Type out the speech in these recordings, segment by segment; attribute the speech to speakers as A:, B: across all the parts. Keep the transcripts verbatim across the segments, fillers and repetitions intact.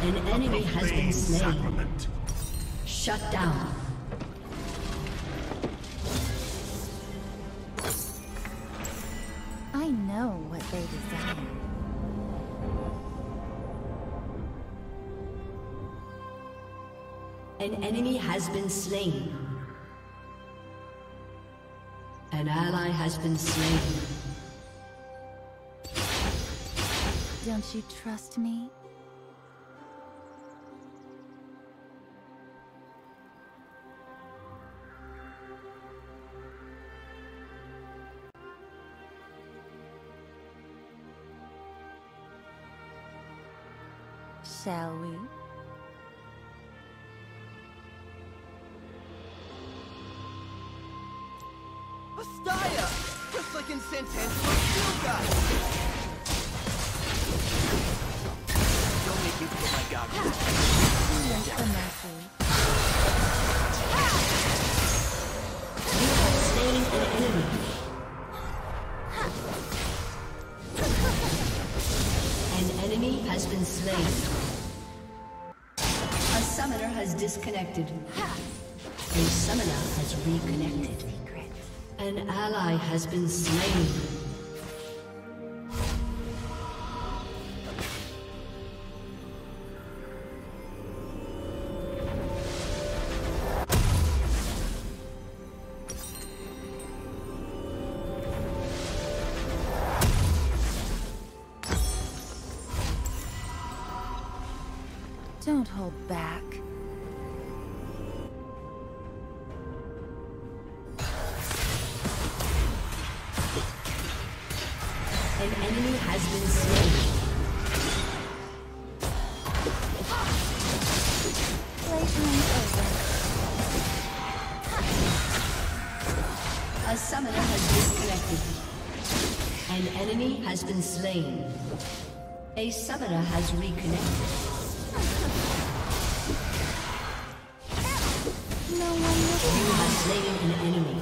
A: An enemy has been slain.
B: Sacrament.
A: Shut down.
C: I know what they desire.
A: An enemy has been slain. An ally has been slain.
C: Don't you trust me? Shall we?
D: Astaya! Just like in Santangelo's Steel Guy! Don't make me pull my goggles.
C: Yes, the mercy.
A: You have slain an enemy. An enemy has been slain. A summoner has disconnected. A summoner has reconnected. An ally has been slain.
C: Don't hold back.
A: An enemy has been slain.
C: Playtime over.
A: A summoner has disconnected. An enemy has been slain. A summoner has reconnected.
C: No one will.
A: You have slain an enemy.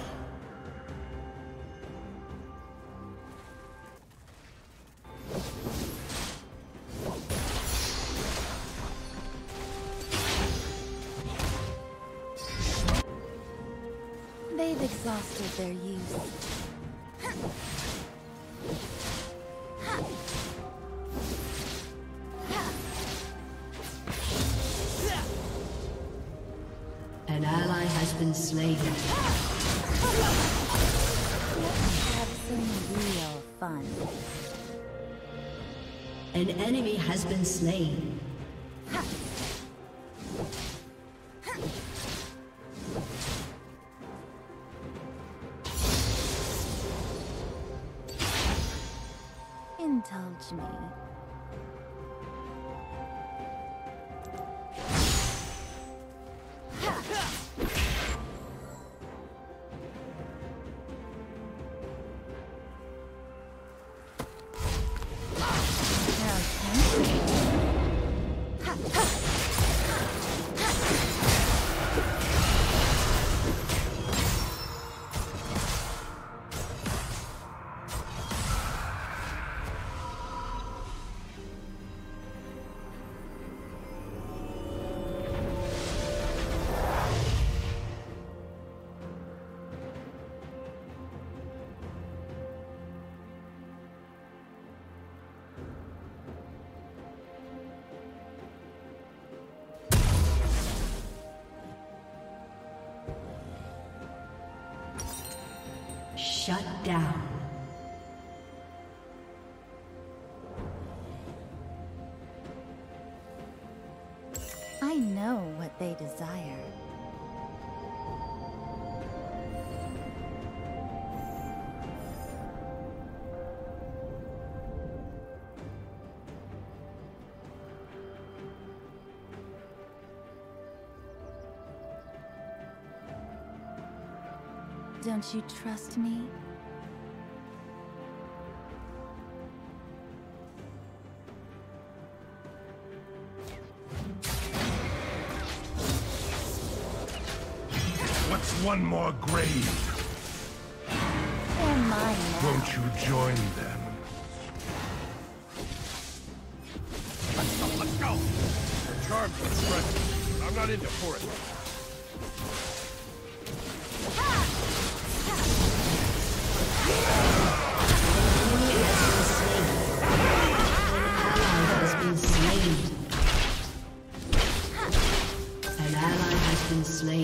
C: They've exhausted their use.
A: An ally has been slain.
C: Let's have some real fun.
A: An enemy has been slain.
C: Indulge me.
A: Shut down.
C: I know what they desire. Don't you trust me?
B: What's one more grave?
C: They're mine now.
B: Won't you join them?
D: Let's go, let's go!
B: Charmed with presence. I'm not into forest.
A: An ally has been slain.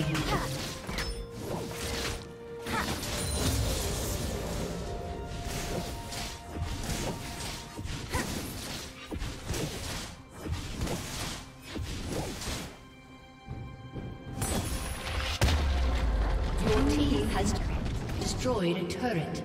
A: Your team has destroyed a turret.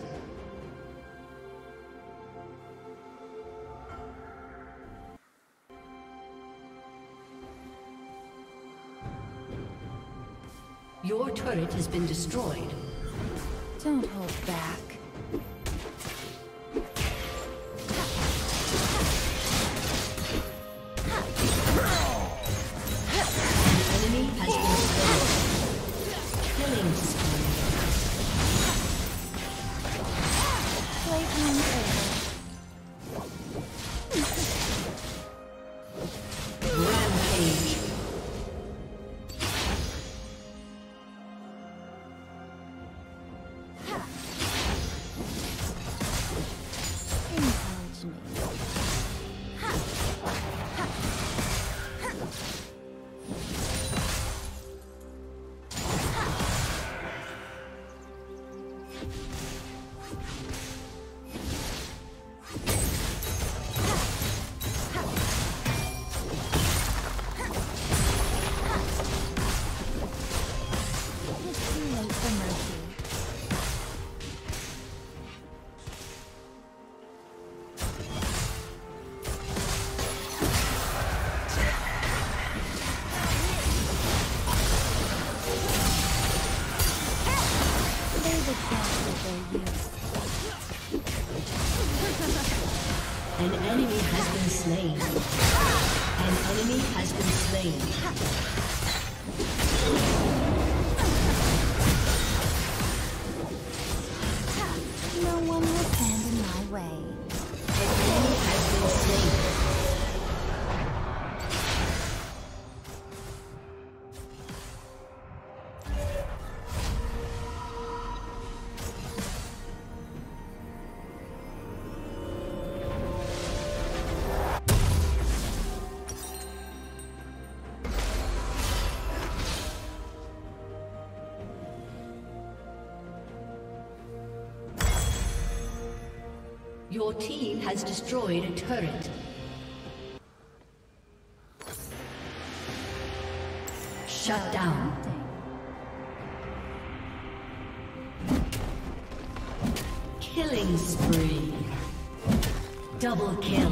A: Your turret has been destroyed.
C: Don't hold back.
A: An enemy has been slain. Killing spree.
C: Playtime over.
A: Rampage.
C: Indulge me. It's too late for mercy. They've exhausted their use.
A: An enemy has been slain. An enemy has been slain.
C: No one will stand in my way.
A: An enemy has been slain. Your team has destroyed a turret. Shut down. Killing spree. Double kill.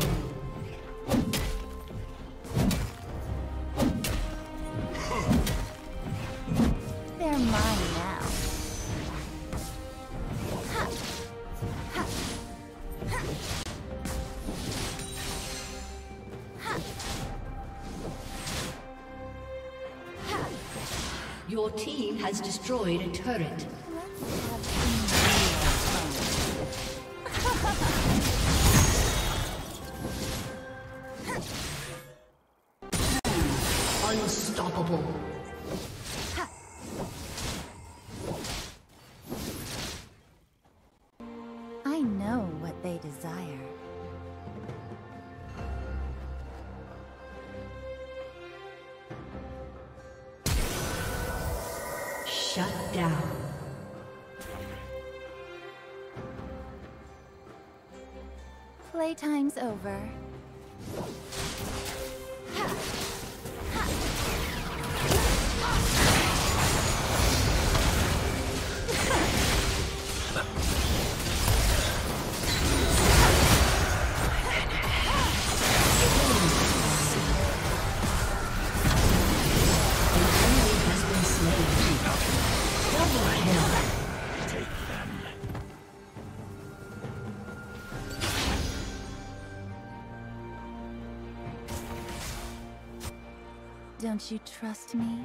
C: They're mine now.
A: Your team has destroyed a turret. Unstoppable.
C: I know what they desire.
A: Shut down.
C: Playtime's over. Don't you trust me?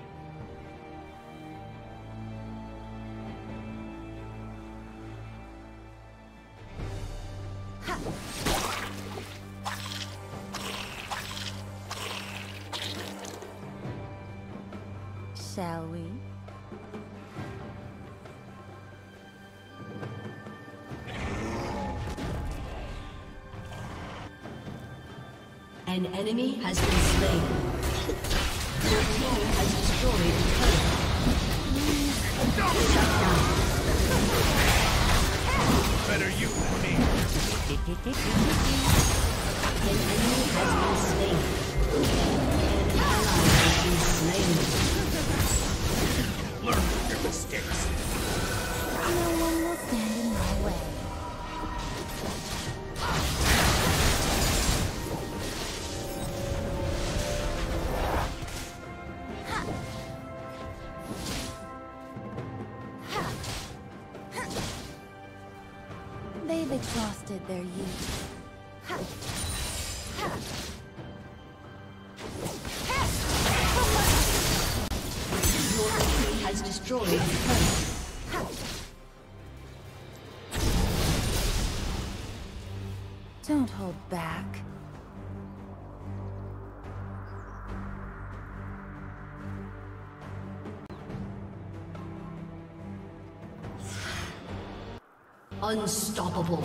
C: Shall we?
A: An enemy has been slain. Your team has destroyed a turret. Shut down.
B: Better you than me.
A: An enemy has been slain. An ally has been slain.
B: Learn from your mistakes.
C: No one will stand in my way. They've exhausted their youth.
A: Your team has destroyed a turret.
C: Don't hold back.
A: Unstoppable.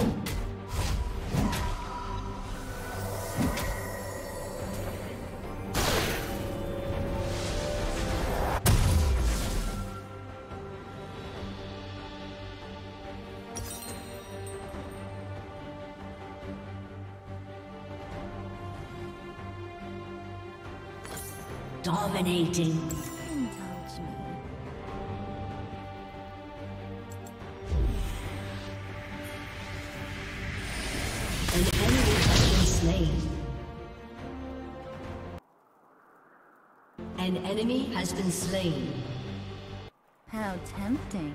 A: Dominating.
C: Indulge me.
A: An enemy has been slain. An enemy has been slain.
C: How tempting.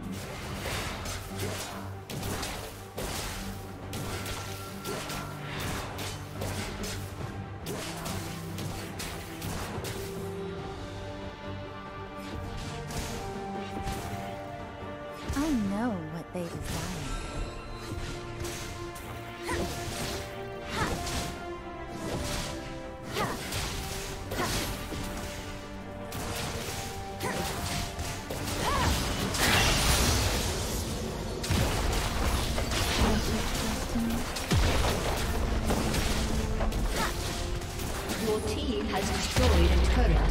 C: I know what they desire.
A: Your team has destroyed a turret.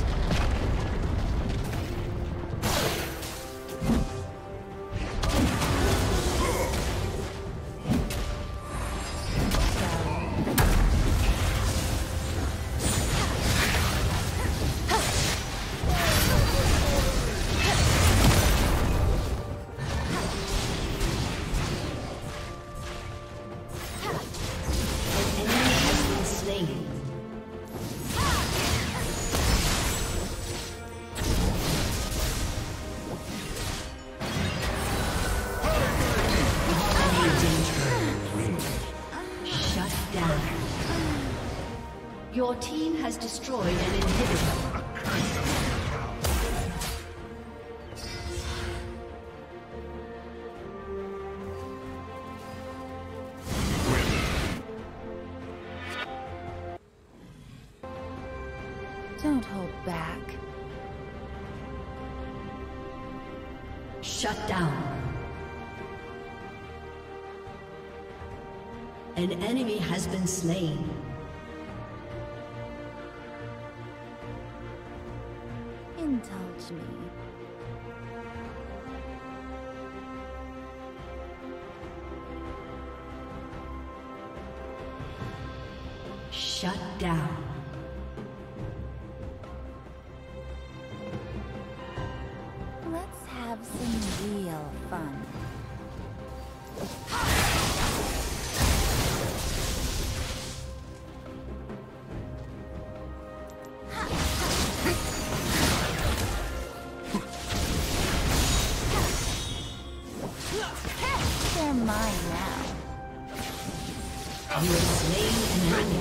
A: Your team has destroyed an inhibitor.
C: Don't hold back.
A: Shut down. An enemy has been slain.
C: Indulge me.
A: Shut down.
C: Let's have some real fun. They're mine now.
A: You have slain an enemy.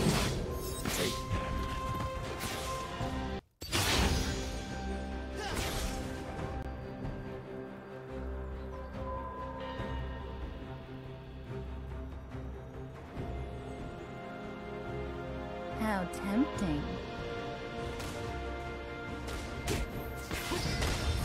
C: How tempting.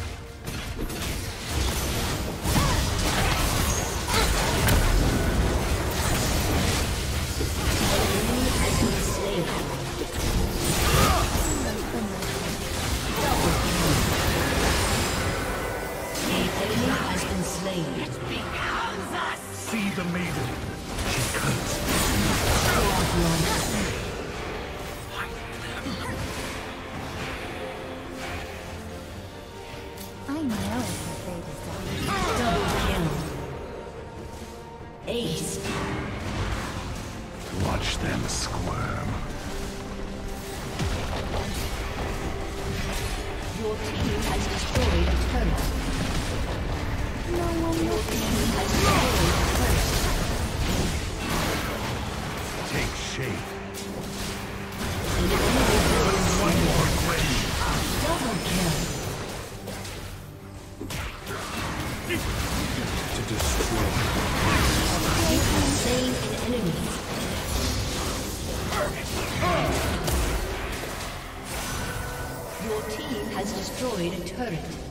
B: See the maiden. She comes.
C: I know what they desire.
A: Double kill. Ace.
B: Watch them squirm.
A: Your team has destroyed a turret.
C: No one
A: Your
C: will
A: team has destroyed a turret.
B: Take shape.
A: An enemy has
B: One more wave.
A: double kill.
B: To destroy.
A: You have slain an enemy. Your team has destroyed a turret.